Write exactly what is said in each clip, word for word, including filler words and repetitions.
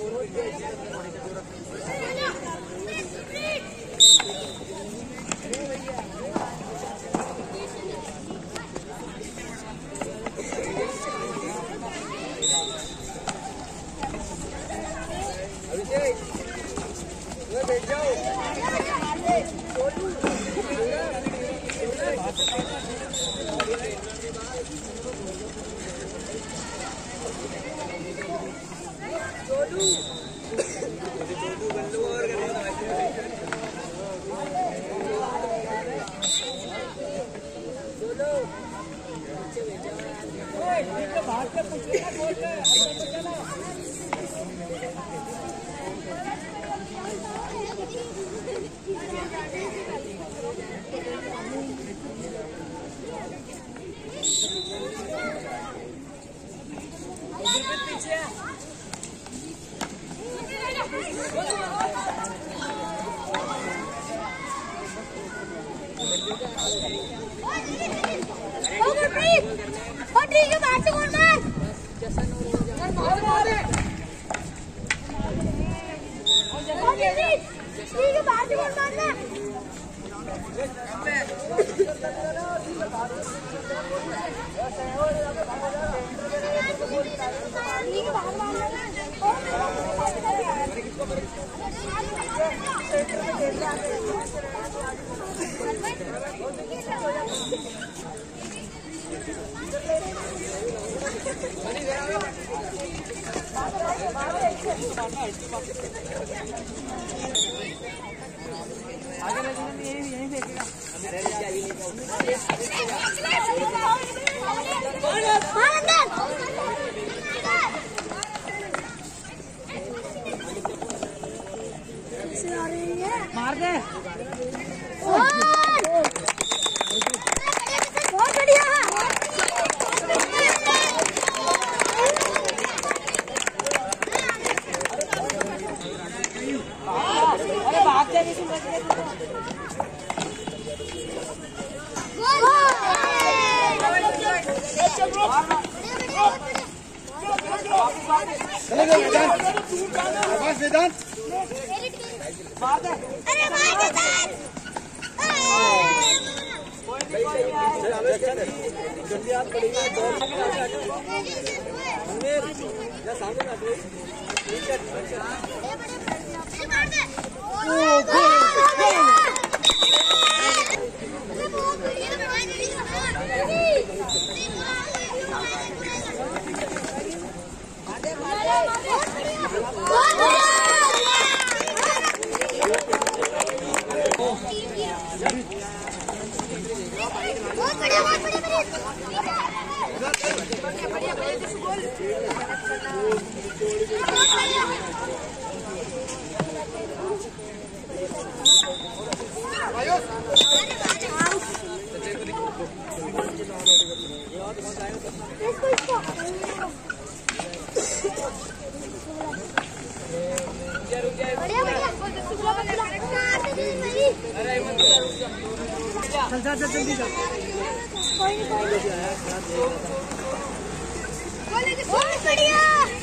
मार दे। बहुत बढ़िया। अरे भाग जा नहीं मैदान अरे मैदान चल जा जल्दी जा। कोई नहीं कोई नहीं बहुत बढ़िया।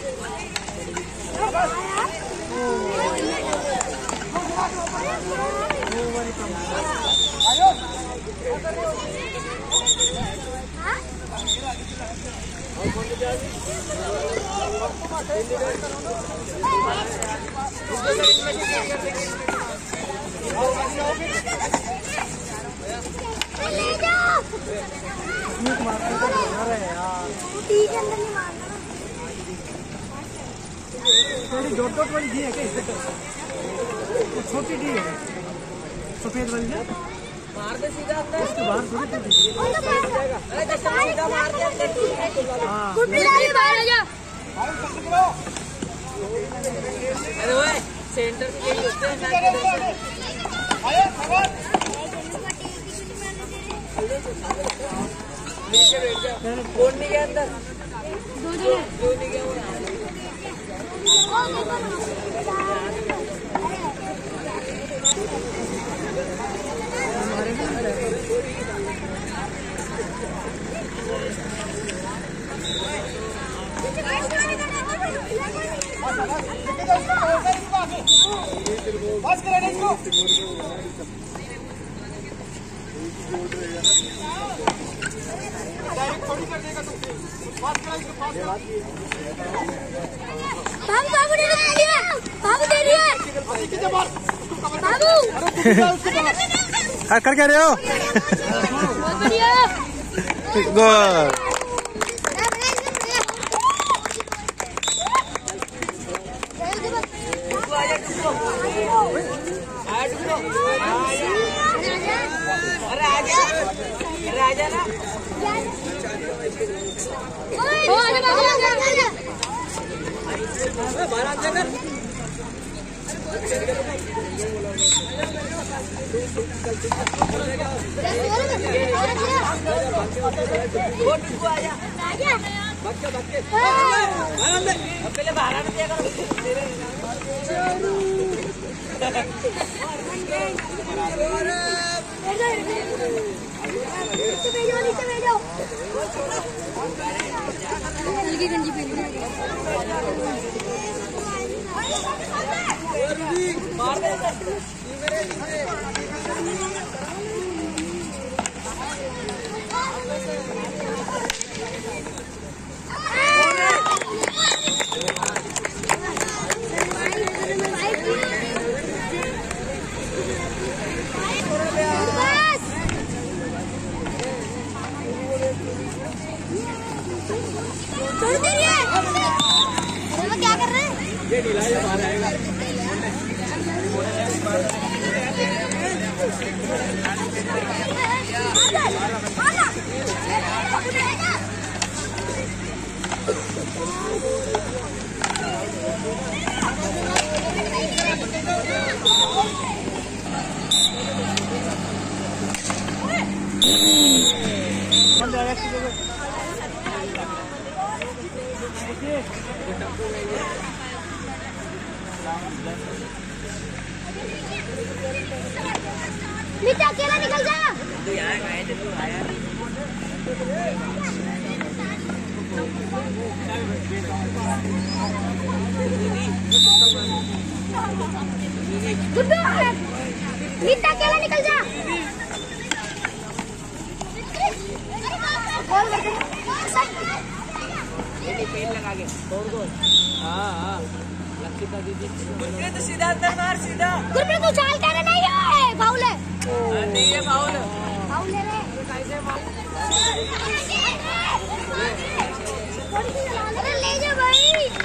थोड़ी डॉट डॉट वाली दी है क्या? छोटी दी है सफेद वाली ना मार दे सीधा अंदर। इसके बाहर थोड़ी दी अरे सीधा मार दे अंदर। हां बाहर आ जा। अरे ओए सेंटर पे यही होते हैं। आयो खबर नीचे बैठ जा। कौन नहीं गया अंदर? दो जने दो नहीं गया वो हमारे पास करें इसको। डायरेक्ट थोड़ी कर देगा तुम। पास करा इसको, पास करा। बाबू बाबू दे दिया, बाबू दे दिया। बाबू कर क्या रहे हो? बहुत बढ़िया। गोल। अरे आजा, अरे आजा ना। ओ अरे बाबू आजा आजा। बाहर आ जा कर। पहले बाहर आने दिया करो। हल्की गंजी पहनी मार दे। क्या कर रहे हैं? ये ढीला है, बाहर आएगा। मीठा अकेला निकल जा। गुड्डू मीठा अकेला निकल जा। पेन लगा के तोड़ दो। हाँ हाँ लक्षिता दीदी तो सीधा अंदर मार सीधा। गुरप्रीत तू चाल कर नहीं है बाउल है। नहीं है बाउल। बाउल है रे। अरे ले जा भाई।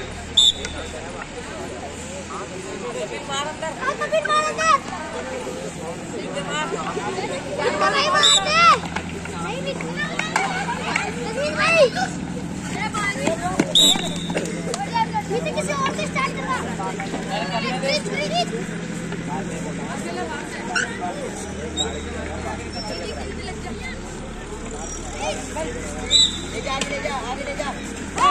मार अंदर। अब फिर मार अंदर। मार। नहीं मारते। नहीं निकलना। नवीन भाई। नीचे किसी और से स्टार्ट करना। ले जा आगे ले जा आगे ले जा।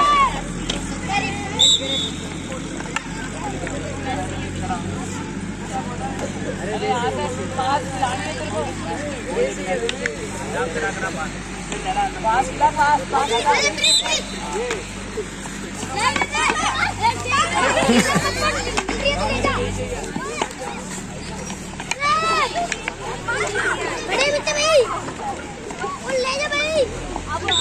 अरे आगे पास लाने तेरे को। पास ला पास पास ला। बड़े बिट्टे भाई वो ले जा भाई। अब अब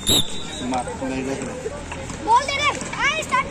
बोल दे रे आए स्टार्ट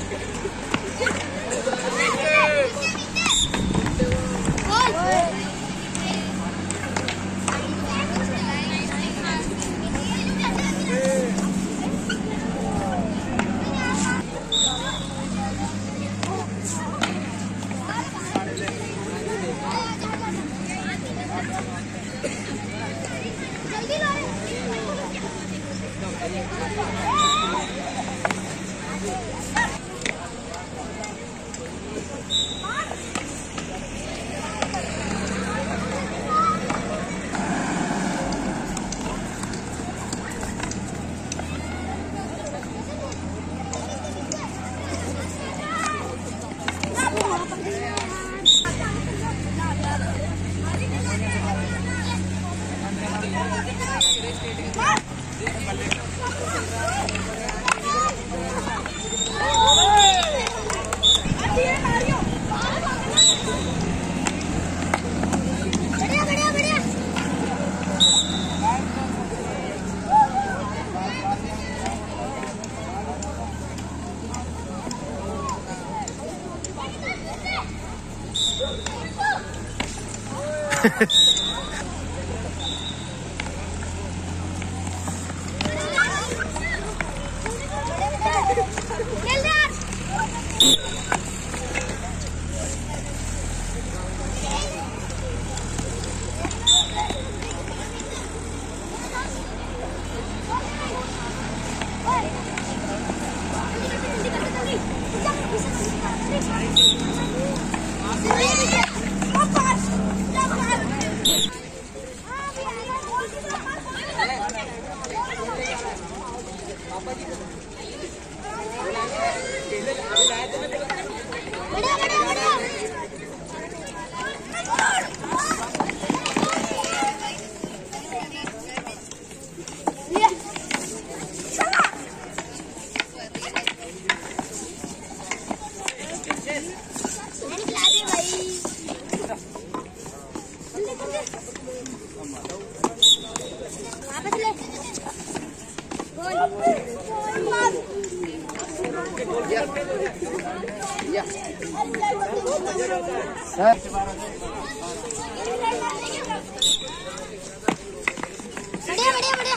बढ़िया बढ़िया बढ़िया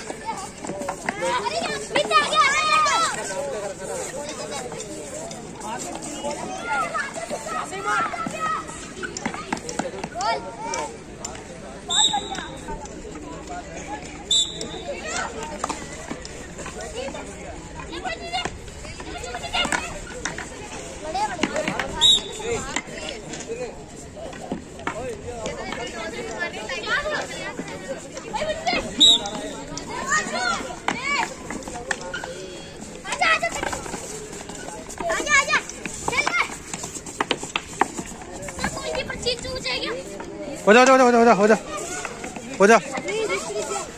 बीच आ गया हो जा हो जा हो जा हो जा हो जा हो जा।